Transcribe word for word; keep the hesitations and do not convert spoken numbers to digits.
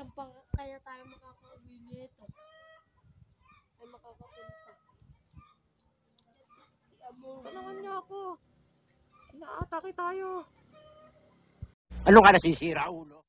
kailan pa kaya tayo makakauwi nito? Ay makakapunta. Tulungan niyo ako. Sinaatake tayo. Ano ka nasisira, ulo?